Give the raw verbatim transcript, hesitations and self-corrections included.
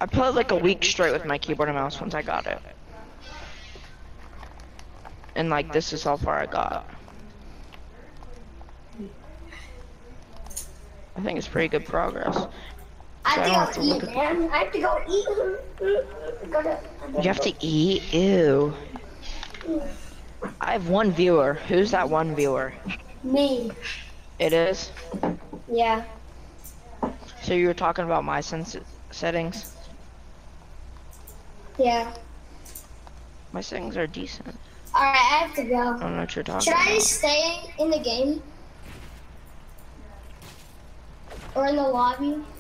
I played like a week straight with my keyboard and mouse once I got it. And like this is how far I got. I think it's pretty good progress. So I I don't have have to to go look eat, at. man. I have to go eat. Gotta- You have to eat? Ew. I have one viewer. Who's that one viewer? Me. It is? Yeah. So you were talking about my sens settings? Yeah. My settings are decent. Alright, I have to I go. don't know what you're talking Should I about. stay in the game? Or in the lobby?